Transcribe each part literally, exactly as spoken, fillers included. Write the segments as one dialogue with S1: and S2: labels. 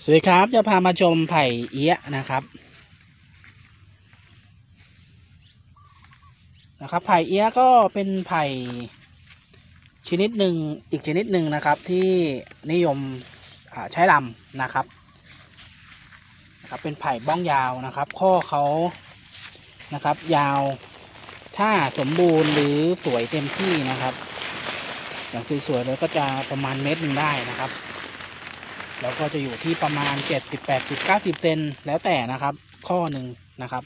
S1: สวัสดีครับจะพามาชมไผ่เอี้ยะนะครับนะครับไผ่เอี้ยะก็เป็นไผ่ชนิดหนึ่งอีกชนิดหนึ่งนะครับที่นิยมใช้ลำนะครับนะครับเป็นไผ่บ้องยาวนะครับข้อเขานะครับยาวถ้าสมบูรณ์หรือสวยเต็มที่นะครับอย่างสวยๆเลยก็จะประมาณเมตรหนึ่งได้นะครับแล้วก็จะอยู่ที่ประมาณเจ็ดสิบ แปดสิบ เก้าสิบเซนแล้วแต่นะครับข้อหนึ่งนะครับ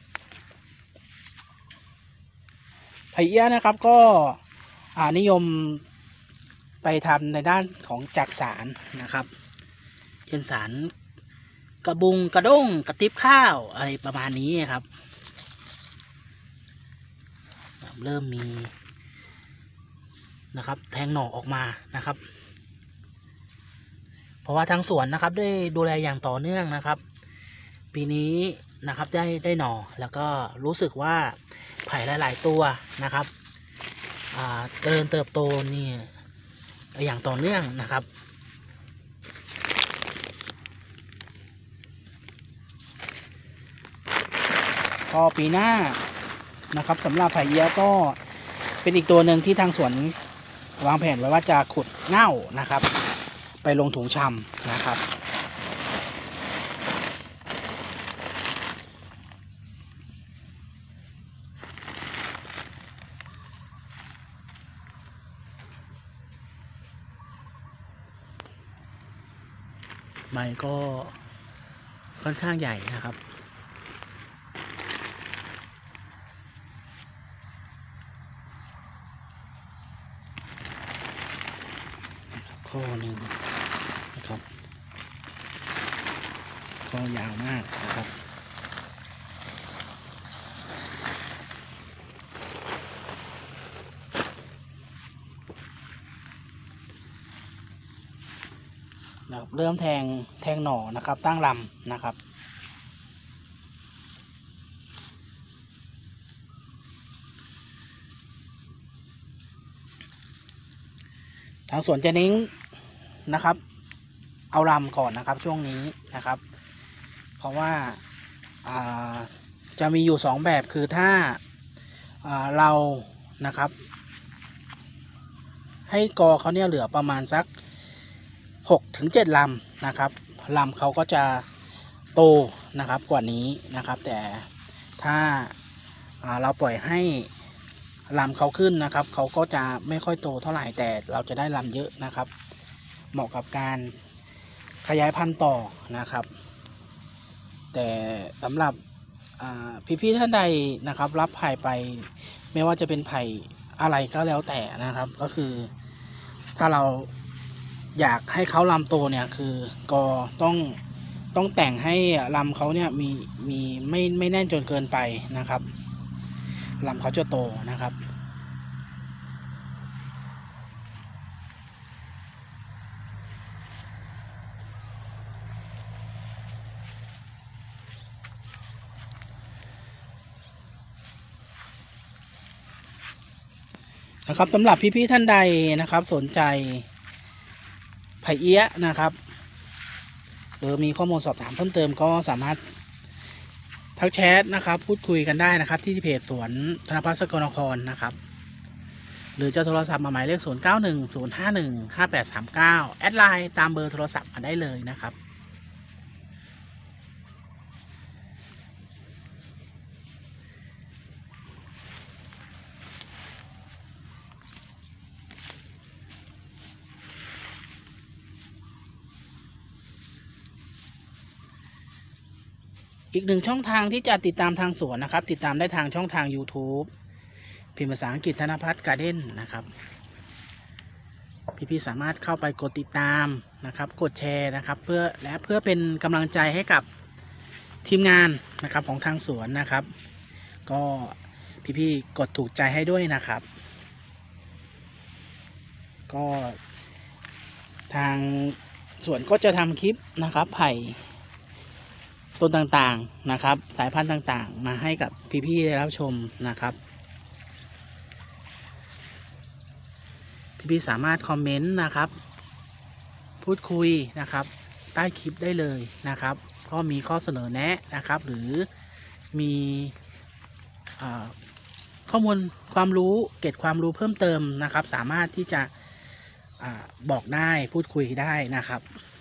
S1: ไผ่เอี้ยะนะครับก็นิยมไปทำในด้านของจักสารนะครับเช่นสารกระบุงกระด้งกระติบข้าวอะไรประมาณนี้ครับเริ่มมีนะครับแทงหน่อออกมานะครับเพราะว่าทางสวนนะครับได้ดูแลอย่างต่อเนื่องนะครับปีนี้นะครับได้ได้หน่อแล้วก็รู้สึกว่าไผ่หลายๆตัวนะครับเจริญเติบโตนี่อย่างต่อเนื่องนะครับพอปีหน้านะครับสำหรับไผ่เอี้ยะก็เป็นอีกตัวหนึ่งที่ทางสวนวางแผนไว้ว่าจะขุดเง่านะครับไปลงถุงชำนะครับใบก็ค่อนข้างใหญ่นะครับข้อหนึ่งนะครับข้อยาวมากนะครับนะครับเริ่มแทงแทงหน่อนะครับตั้งลำนะครับทางสวนจะเน้นนะครับเอาลำก่อนนะครับช่วงนี้นะครับเพราะว่าจะมีอยู่สองแบบคือถ้าเรานะครับให้กอเขาเนี่ยเหลือประมาณสักหกถึงเจ็ดลำนะครับลำเขาก็จะโตนะครับกว่านี้นะครับแต่ถ้าเราปล่อยให้ลำเขาขึ้นนะครับเขาก็จะไม่ค่อยโตเท่าไหร่แต่เราจะได้ลำเยอะนะครับเหมาะกับการขยายพันธุ์ต่อนะครับแต่สำหรับพี่ๆท่านใดนะครับรับไผ่ไปไม่ว่าจะเป็นไผ่อะไรก็แล้วแต่นะครับก็คือถ้าเราอยากให้เขาลำโตเนี่ยคือก็ต้องต้องแต่งให้ลำเขาเนี่ยมีมีไม่ไม่แน่นจนเกินไปนะครับลำเขาจะโตนะครับนะครับสำหรับพี่ๆท่านใดนะครับสนใจไผ่เอี้ยะนะครับหรือมีข้อมูลสอบถามเพิ่มเติมก็สามารถทักแชทนะครับพูดคุยกันได้นะครับที่เพจสวนธนพัฒน์สกลนครนะครับหรือจะโทรศัพท์มาหมายเลขศูนย์ เก้า หนึ่ง ศูนย์ ห้า หนึ่ง ห้า แปด สาม เก้าแอดไลน์ตามเบอร์โทรศัพท์มาได้เลยนะครับอีกหนึ่งช่องทางที่จะติดตามทางสวนนะครับติดตามได้ทางช่องทาง YouTube พิมพ์ภาษาอังกฤษธนพัฒน์การ์เด้นนะครับพี่ๆสามารถเข้าไปกดติดตามนะครับกดแชร์นะครับเพื่อและเพื่อเป็นกำลังใจให้กับทีมงานนะครับของทางสวนนะครับก็พี่ๆกดถูกใจให้ด้วยนะครับก็ทางสวนก็จะทำคลิปนะครับไผ่ต้นต่างๆนะครับสายพันธุ์ต่างๆมาให้กับพี่ๆได้รับชมนะครับพี่ๆสามารถคอมเมนต์นะครับพูดคุยนะครับใต้คลิปได้เลยนะครับก็มีข้อเสนอแนะนะครับหรือมีข้อมูลความรู้เก็บความรู้เพิ่มเติมนะครับสามารถที่จะอบอกได้พูดคุยได้นะครับ